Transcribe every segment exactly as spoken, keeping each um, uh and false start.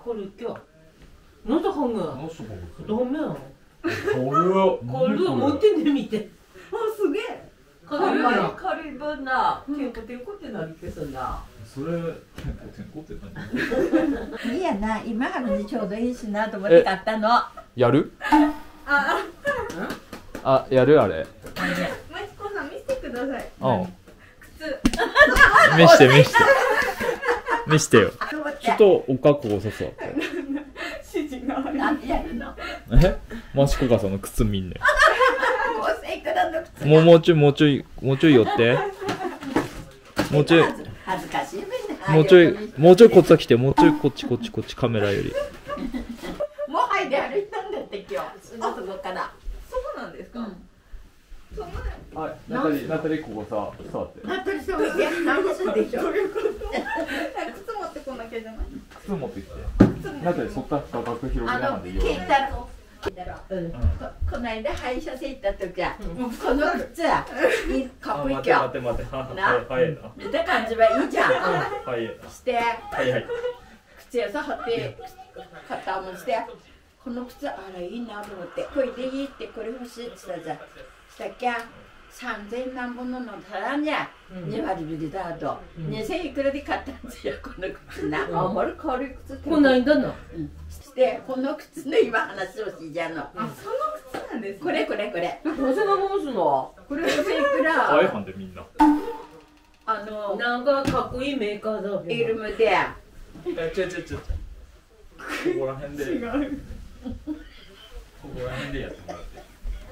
걸을게요. 너도 한거. 너도 먹었어. 너면. 걸려. 걸려 못했네 밑에. あ、すげえ。 軽いな。 軽い分な。健康健康ってなりけそうな。 それ健康健康って何？ いいやな、今春にちょうどいいしなと思って買ったの。 やる？ あ、 あ、やるあれ。 マチコさん見せてください。 うん。 靴。 見して見して。見してよ。ちょっとおかっこをささ。 指示がなんでやるの？ え？マシコがその靴見んね。 ごせんいくらの靴。 もうもうちょいもうちょいもうちょい寄って。もうちょい。 恥ずかしいね。 もうちょいもうちょいこっち来てもうちょいこっちこっちこっちカメラより。 もうはいで歩いたんだって今日。そのとこから。そうなんですか？そんな。 はい、ナタリナタリここさ座って。 ナタリさんもいや何するでしょ。どういうこと？ 靴持ってこなきゃじゃない？ 靴持ってきて。ナタリそった深く広げあのながらでいいよ。 ケイタロウ。うん。ここの間歯医者さん行った時はこの靴いいかっこいい今日。 待って待って待って。 な早いな。 見た感じはいいじゃん。 早いな。 してはいはい。 靴屋さん貼って肩もしてこの靴あらいいなと思ってこれでいいってこれ欲しいって言ったじゃん。したっけさんぜん何本ののたらにゃに割引きだとにせんいくらで買ったんですよこの靴な。あんまり軽い靴ってこんなんだな。 してこの靴の今話をしじゃの。 あ、その靴なんですね。 これこれこれどうせがもすの。 これごせんいくら可愛いんでみんな。 あのなんかかっこいいメーカーだ。 イルムでえ、ちょちょちょ。ここら辺で。違う。ここら辺でやってもらって。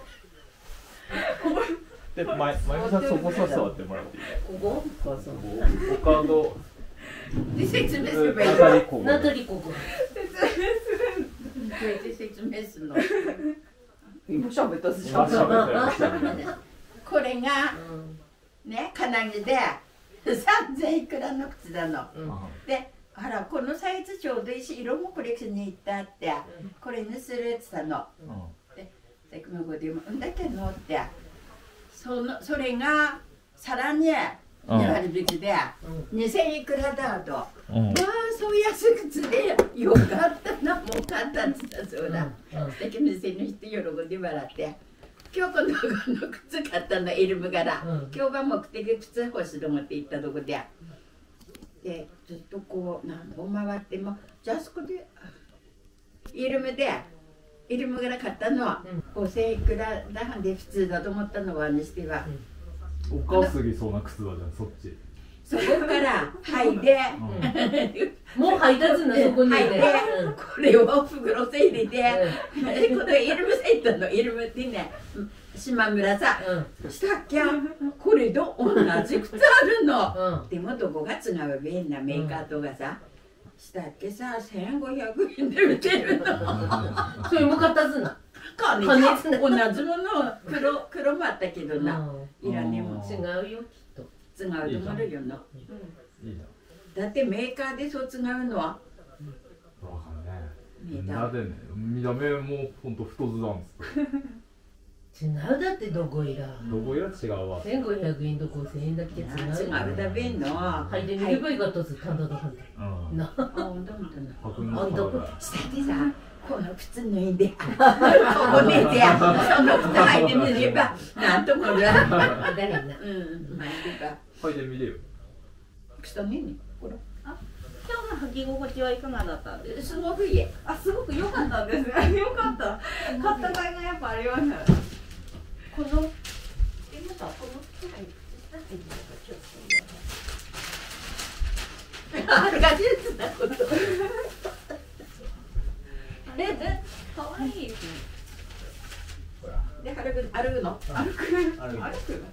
で、前前さんそこさ座ってもらっていい？ ここ？ ここカード。 で説明すればいいナタリここ。 ナタリここ。 これで説明するの。今喋ったしあ、喋ってる。 これがね金木でさんぜんいくらの靴だの。で、あらこのサイズちょうどいいし色もコレクションに行ったってこれにするって言ったの。で、でこの子でもんだけのって。そのそれがさらにに割引きでにせんいくらだと、まあそう安くつでよかったなもう買ったって言ったそうだ。素敵な店の人喜んで笑って今日この子の靴買ったのイルム柄、今日は目的靴欲しいと思って行ったとこででずっとこう何本回ってもじゃあそこでイルムでイルム柄買ったのはごせんいくらだはんで普通だと思ったのはにしては、 お母すぎそうな靴だじゃんそっち。 そこから履いて、 もう配達なそこに履いて、これを袋せ入れて、このイルムセットのイルムってね島村さ、したっけこれと同じ靴あるの。でもどこが違うべんなメーカーとかさ。したっけさせんごひゃくえんで売ってるの。 それも買ったずな。 同じもの黒黒もあったけどな。いらねえもん。 違うよきっと。 違うと思うよな。だってメーカーでそう違うのは。 わかんね。みんなでね見た目も本当太ずなんです。 違うだってどこいら。 どこいら違うわ。 せんごひゃくえんとごせんえんだけ違う。 違うだべんの。 はいで見ればいいかったずただだはんで。な。 あ本当本当な。 あんたこ。 したってさこの靴脱いでここ寝てその靴履いてみればなんともな。 誰な。うん。 まあいいか。 履いてみてよ。 靴脱いね。これ。 今日の履き心地はいかがだったんですか？ すごくいい。 あ、すごく良かったんですね。良かった。買った甲斐がやっぱありますね。 この今さこの靴履いてあるがじつなこと。 可愛いですね。 で歩く歩くの。 歩く歩く。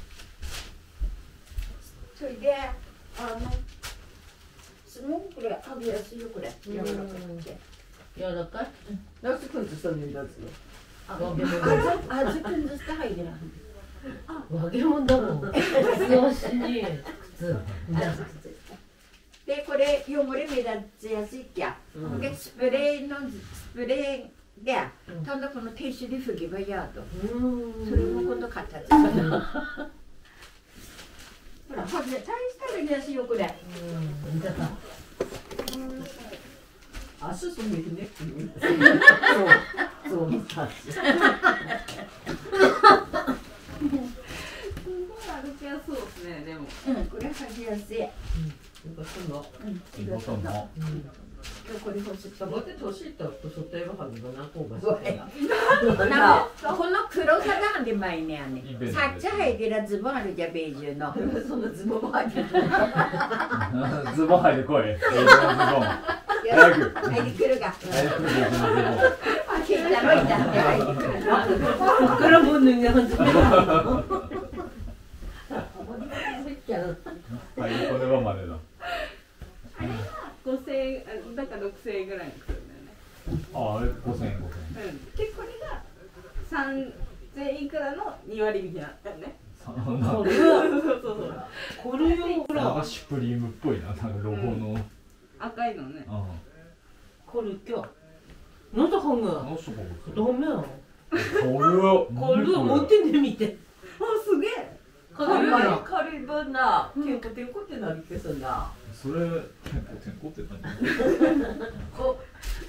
それであのすごくこれ剥ぎやすいよこれ。柔らかくて。 柔らかい。 ナスくんとしたのにだつよ。 あ、揚げ物。 あずくんとした入れない。 揚げ物だもん。よしに靴。 でこれ汚れ目立ちやすいっきゃ。でスプレーのスプレーで今度このティッシュで拭けばいいやと。それも今度買ったやつ。ほら、これ大したらやすいよこれ。 うん、見たか。 足そめるねって言うんですよ。そうそう思ったんですよ。 すごい歩きやすそうですね、でも。 うん、これ履きやすい。 うん、その、 うん、 いいことも。 うん、 今日これ欲しい。 だって年いったらそったよはずがなこうがそうや。なこの黒肌なんで前ねあね。さっち履いてるズボンあるじゃベージュの。そのズボンも履いてる。 ズボン履いてこい。ベージュのズボン。早く。 履いてくるが。 早くベージュのズボン。 聞いたろいたって履いてくるの。 からもん脱ぎ始めた。 はい、これはまでだ。 五千円、だから六千円ぐらいの靴だよね。 あ、あれ五千円五千円。 うん。でこれが三千いくらの二割引きなんだよね。 そんな。 これそうはそうそう。 これよほなんらかシュプリームっぽいな、なんかロゴの。 赤いのね。 あこれ今日なんでハンあ。 ガの人も。 ーダメなのこれは。 これ持ってんでみてあ、すげえ。 軽いな軽い分な、結構てんこってなるけどな。 それ、てんこてんこって何。 こ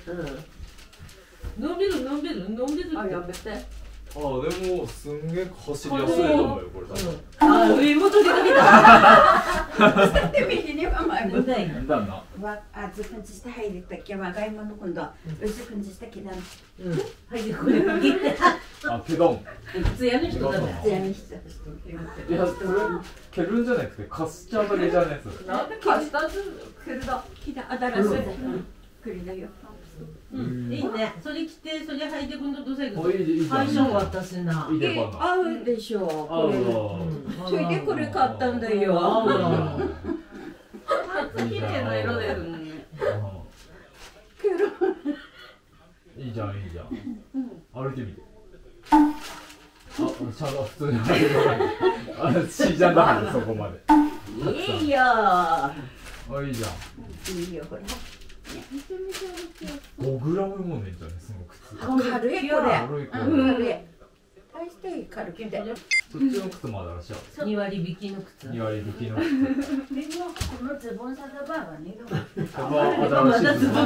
のんびりのんびりのんびりう、あ、やめて。 あ、でも、すんげえ走りやすいと思うよ、これ。 あ、上元出かけた。 で右には前も。 無駄いな。 なんだな。 わ、あ、ずくんちして入りたきゃ、若い者今度は、うずくんちしたきだ。 うん。はい、これ切って。 あ、けどん。 つやの人だね。 つやにして。 いや、それ、蹴るんじゃなくて、カスチャーだけじゃねえ、それ。 なんでカスタードくるだ。 きだ、あだらせだ。くりだよ。 うん、いいね。それ着て、それ履いてくんとどうせいくおいいいじゃん。 相性私な。 いいでばな。 合うでしょう。これ。 あそれでこれ買ったんだよ。 合うな。 綺麗な色ですもんね。 いいじゃん、いいじゃん。歩いてみて。あ、ちゃんと普通に歩いてる。あ、しーちゃんだから、そこまで。 いいよ。 あ、いいじゃん。 いいよ、これ。 めちゃめちゃ歩きやすごグラムもねえんじゃね、その靴。 軽いこれ。 軽いこれ。 軽い。大して軽くて。 そっちの靴もあるらしいよ。 二割引きの靴。 二割引きの靴。 でもこのズボンサザバーはね。 この新しいズボン。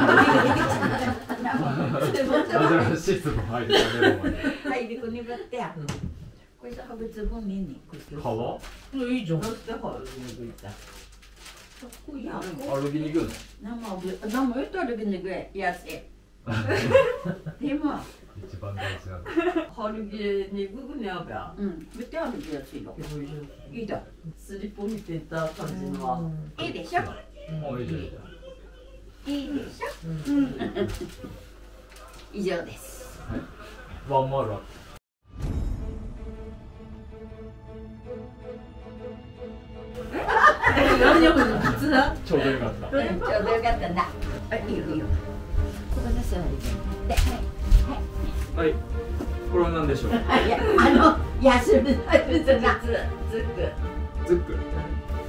新しいズボン履いてたね、お前。 はい、でこにばって。これさ、ハブズボンねね。 革？ これいいじゃん。 どうしてほら、抜いた。 こいや。 歩きに行くの？ 生を生をと歩きにぐらい安い。でも、 一番大事なんだ。 春着にググねあべゃ。 うん、めっちゃ歩きやすいの。いいだ。 スリッポン見てた感じのは。 いいでしょ。 あ、いいじゃん、いいじゃん。 いいでしょ。以上です。 ワンマールあった。 何よ、靴だ。 ちょうどよかった。 ちょうどよかったな。あ、いいよいいよ。ここの座りで。 はい。これは何でしょう。 はい。いや、あの、休む、休むな。 ズック。 ズック。